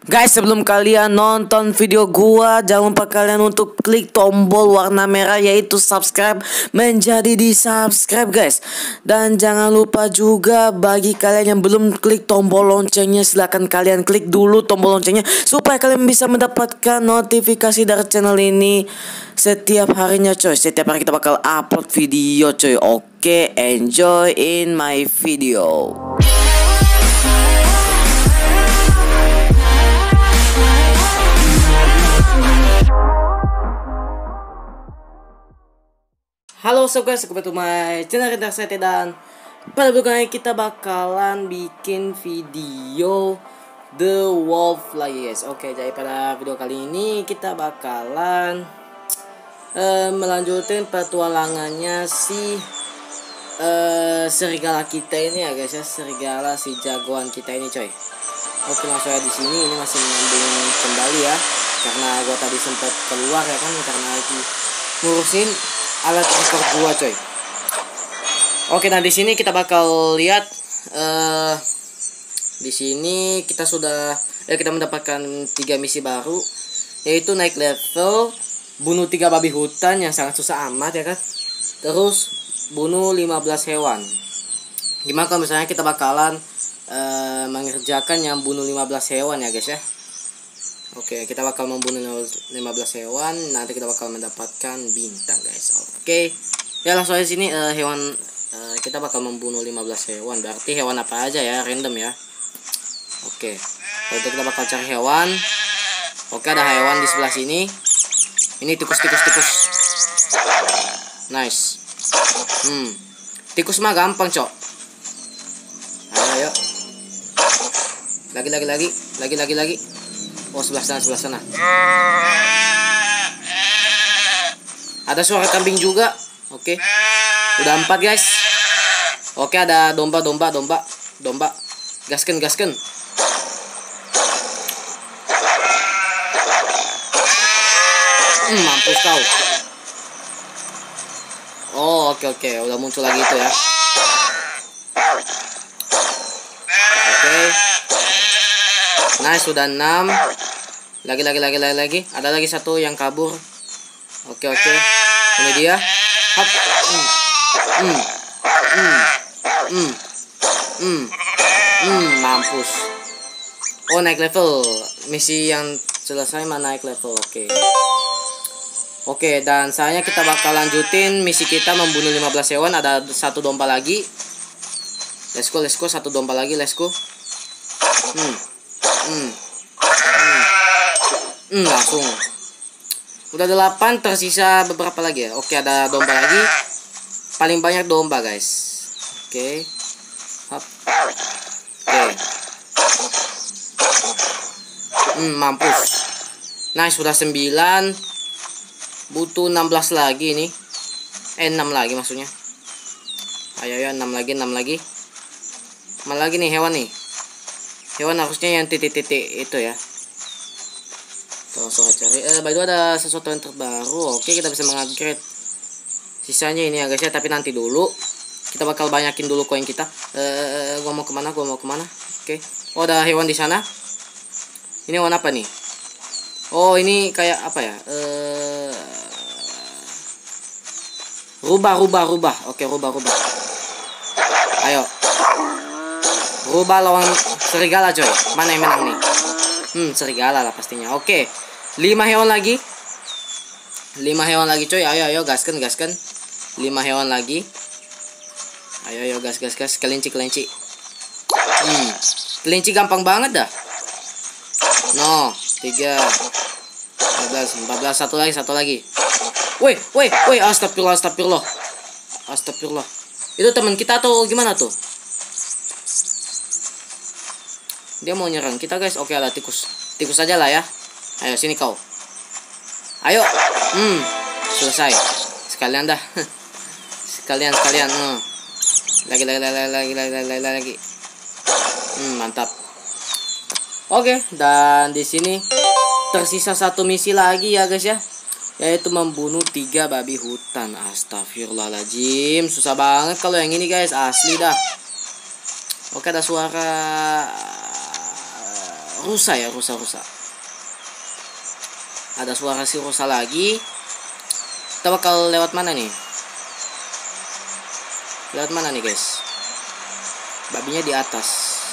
Guys, sebelum kalian nonton video gua, jangan lupa kalian untuk klik tombol warna merah yaitu subscribe, menjadi di subscribe guys. Dan jangan lupa juga bagi kalian yang belum klik tombol loncengnya, silahkan kalian klik dulu tombol loncengnya supaya kalian bisa mendapatkan notifikasi dari channel ini setiap harinya coy. Setiap hari kita bakal upload video coy. Oke, enjoy in my video. Halo sob guys, welcome to my channel Rintar Sete, dan pada video kali ini kita bakalan bikin video The Wolf lagi guys. Oke, jadi pada video kali ini kita bakalan melanjutin petualangannya si serigala kita ini ya guys ya, serigala si jagoan kita ini coy. Oke, langsung aja di sini ini masih menyambung kembali ya, karena gua tadi sempat keluar ya kan, karena lagi ngurusin alat record gua coy. Oke, nah di sini kita bakal lihat di sini kita sudah kita mendapatkan 3 misi baru, yaitu naik level, bunuh 3 babi hutan yang sangat susah amat ya kan, terus bunuh 15 hewan. Gimana kalau misalnya kita bakalan mengerjakan yang bunuh 15 hewan ya guys ya. Oke, kita bakal membunuh 15 hewan. Nanti kita bakal mendapatkan bintang guys. Oke, ya langsung aja sini hewan. Kita bakal membunuh 15 hewan. Berarti hewan apa aja ya, random ya. Oke, kalau itu kita bakal cari hewan. Oke, ada hewan di sebelah sini. Ini tikus. Nice. Tikus mah gampang cok. Ayo. Lagi. Oh, sebelah sana. Ada suara kambing juga. Oke. Udah 4 guys. Oke, ada domba. Gasken. Mampus kau. Oh, oke. Udah muncul lagi itu ya. Oke. Nice, sudah 6. Lagi. Ada lagi satu yang kabur. Oke. Ini dia. Hop. Mampus. Oh, naik level. Misi yang selesai mah naik level. Oke, dan sayangnya kita bakal lanjutin misi kita membunuh 15 hewan. Ada satu domba lagi. Let's go. Satu domba lagi, let's go. Langsung. Udah 8, tersisa beberapa lagi ya. Oke, ada domba lagi. Paling banyak domba guys. Oke. Hop. Oke. Mampus. Nice, sudah 9. Butuh 16 lagi nih. 6 lagi maksudnya. Ayo 6 lagi. Mana lagi nih hewan nih? Hewan harusnya yang titik-titik itu ya. Kita langsung cari. By the way, ada sesuatu yang terbaru. Oke, kita bisa mengupgrade sisanya ini ya guys ya. Tapi nanti dulu. Kita bakal banyakin dulu koin kita. Gua mau kemana? Oke. Oh, ada hewan di sana. Ini hewan apa nih? Oh, ini kayak apa ya? Rubah. Oke, rubah. Ayo. Rubah lawan serigala coy. Mana yang menang nih? Serigala lah pastinya. Oke. 5 hewan lagi. 5 hewan lagi coy. Ayo gaskan. 5 hewan lagi. Ayo gas. Kelinci. Kelinci gampang banget dah. No, 3 14, satu lagi. Woi, astagfirullah. Itu teman kita atau gimana tuh? Dia mau nyerang kita guys. Oke, ada tikus aja lah ya. Ayo sini kau. Ayo. Selesai. Sekalian dah. Sekalian. Lagi. Mantap. Oke, dan di sini tersisa 1 misi lagi ya guys ya, yaitu membunuh 3 babi hutan. Astagfirullahaladzim, susah banget kalau yang ini guys, asli dah. Oke, ada suara rusa ya, rusa. Ada suara si rusa lagi. Kita bakal lewat mana nih? Lewat mana nih guys? Babinya di atas.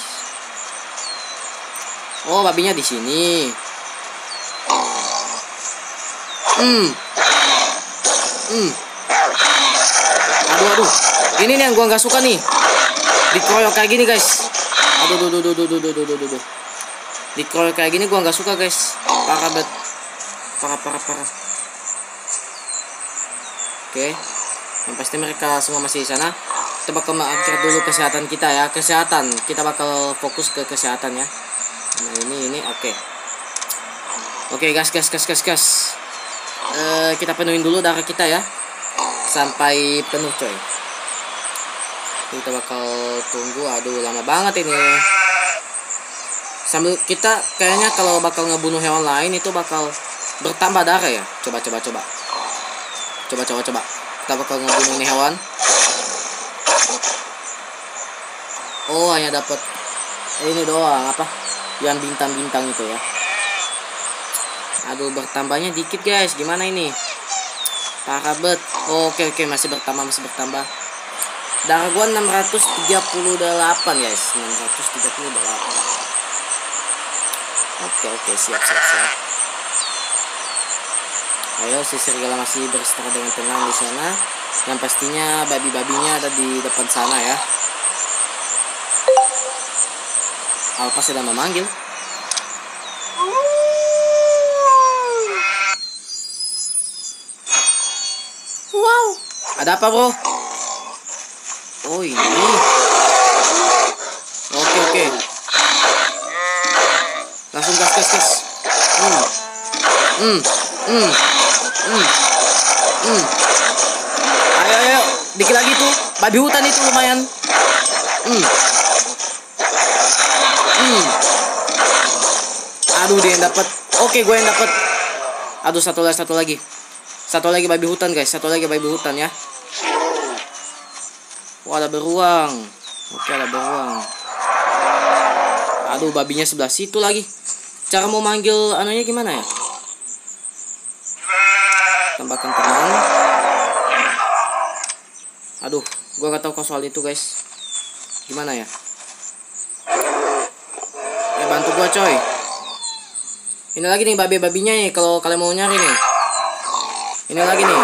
Oh, babinya di sini. Aduh. Ini nih yang gua nggak suka nih. Dikeroyok kayak gini guys. Aduh. Dikeroyok kayak gini gua nggak suka guys. Parah banget. Parah. Oke. Yang pasti mereka semua masih di sana. Kita bakal mengupgrade dulu kesehatan kita ya. Kesehatan. Kita bakal fokus ke kesehatan ya. Nah, ini oke. Oke, gas. Kita penuhin dulu darah kita ya. Sampai penuh coy. Kita bakal tunggu. Aduh, lama banget ini. Sambil kita kayaknya kalau bakal ngebunuh hewan lain itu bakal bertambah darah ya. Coba. Kita bakal ngebunuh ini hewan. Oh, hanya dapat ini doang apa? Yang bintang-bintang itu ya. Aduh, bertambahnya dikit guys. Gimana ini? Parah bet. Oke, masih bertambah. Darah gua 638 guys. 638. Oke, siap. Ayo, si serigala masih beristirahat dengan tenang di sana. Yang pastinya babi-babinya ada di depan sana ya. Alpa sedang memanggil. Wow. Ada apa bro? Oh ini. Oke. Langsung gas. Ayo. Dikit lagi tuh. Babi hutan itu lumayan. Aduh, dia yang dapat. Oke, gue yang dapat. Aduh, satu lagi. Satu lagi babi hutan guys. Ya. Wah, ada beruang. Oke, ada beruang. Aduh, babinya sebelah situ lagi. Cara mau manggil anunya gimana ya? Tambahkan teman. Aduh, gue gak tahu soal itu guys. Gimana ya? Bantu gue coy. Ini lagi nih babi-babinya nih. Kalau kalian mau nyari nih. Ini lagi nih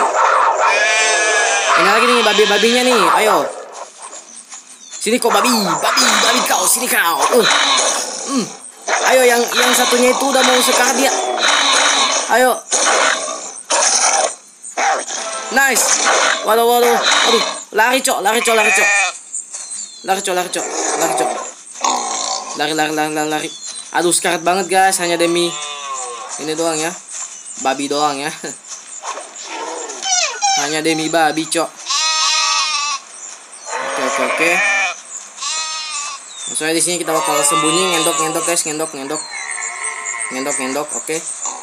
babi-babinya nih. Ayo. Sini kok babi kau, sini kau. Ayo yang satunya itu udah mau sekar dia. Ayo. Nice. Waduh. Aduh, lari cok. Lari. Aduh, sekarat banget guys, hanya demi ini doang ya. Babi doang ya. Hanya demi babi cok. Oke. Soalnya di sini kita bakal sembunyi, ngendok guys, ngendok. Oke.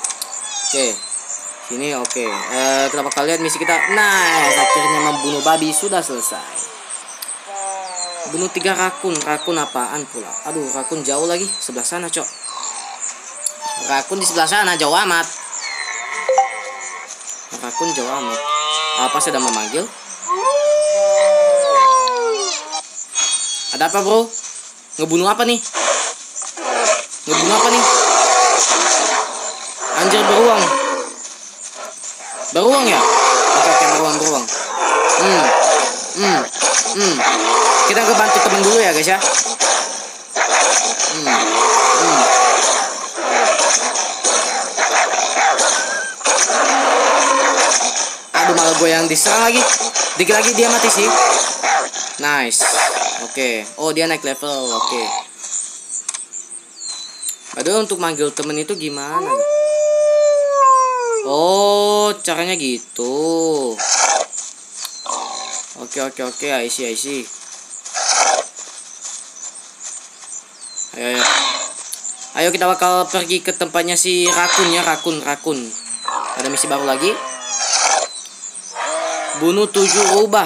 Sini oke. Kita bakal lihat misi kita. Nah, akhirnya membunuh babi sudah selesai. Bunuh 3 rakun. Rakun apaan pula? Aduh, rakun jauh lagi, sebelah sana cok. Rakun di sebelah sana jauh amat. Apa sedang memanggil? Ada apa bro? Ngebunuh apa nih? Anjir, beruang ya? Oke, beruang. Kita ke bantu teman dulu ya guys ya. Aduh, malah gue yang diserang lagi. Dikit lagi dia mati sih. Nice. Oke. Oh, dia naik level. Oke. Aduh, untuk manggil temen itu gimana? Oh, caranya gitu. Oke. I see. Ayo kita bakal pergi ke tempatnya si rakun ya, rakun. Ada misi baru lagi. Bunuh 7 rubah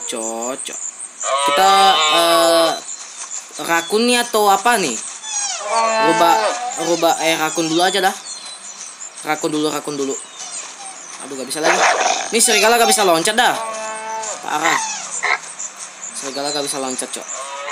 cocok. Kita rakun nih atau apa nih? Rubah rakun dulu aja dah. Rakun dulu. Aduh, gak bisa lagi. Nih serigala gak bisa loncat dah. Parah. Serigala gak bisa loncat, cok.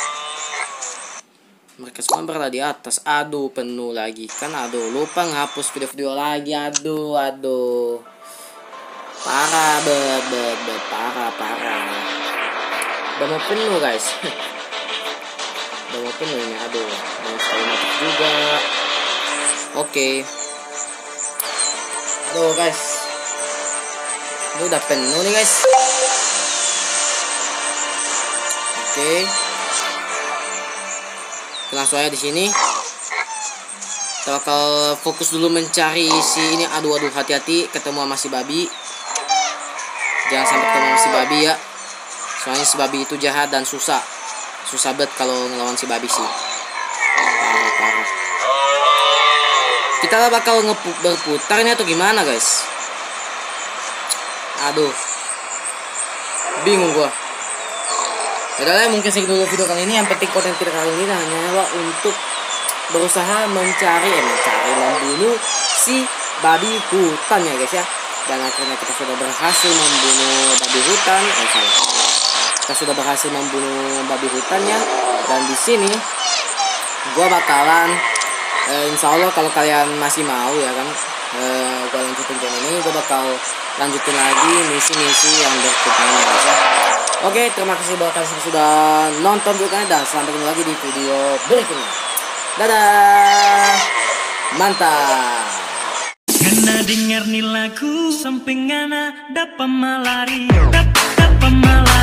Mereka semua berada di atas. Aduh, penuh lagi kan. Aduh, lupa ngapus video-video lagi. Aduh. Parah, parah. Udah mau penuh, guys. Udah mau penuh ini. Aduh, mau sekali mati juga. Oke. Aduh, guys. Ini udah penuh nih, guys. Oke. Langsung aja di sini. Kita bakal fokus dulu mencari si ini. Aduh, hati-hati ketemu sama si babi. Jangan sampai ketemu sama si babi ya. Soalnya si babi itu jahat dan susah banget kalau ngelawan si babi sih. Parah. Kita bakal berputar ini atau gimana, guys? Aduh, bingung gua. Yaudah, mungkin segitu dulu video kali ini. Yang penting konten kita kali ini hanyalah untuk berusaha membunuh si babi hutan ya, guys ya. Dan akhirnya kita sudah berhasil membunuh babi hutan. Kita sudah berhasil membunuh babi hutannya. Dan di sini gua bakalan insya Allah kalau kalian masih mau ya kan, gua lanjutin channel ini. Gua bakal lanjutin lagi misi-misi yang berikutnya, guys ya. Oke, terima kasih buat kalian sudah nonton videonya dan sampai ketemu lagi di video berikutnya. Dadah, mantap. Ngana dengar nih lagu sampai ngana dapat malari.